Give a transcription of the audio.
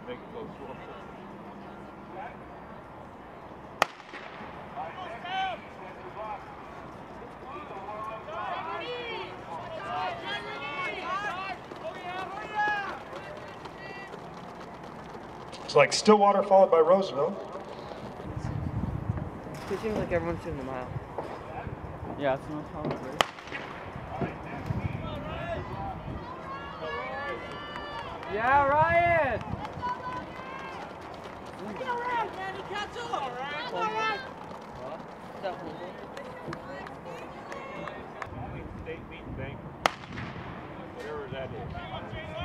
make it close. It's like Stillwater followed by Roseville. It seems like everyone's doing the mile. Yeah, it's no problem, right? Yeah, Ryan! Get around, man, you catch up! All right, all right! What? Is that Humboldt? State meeting bank. Whatever that is.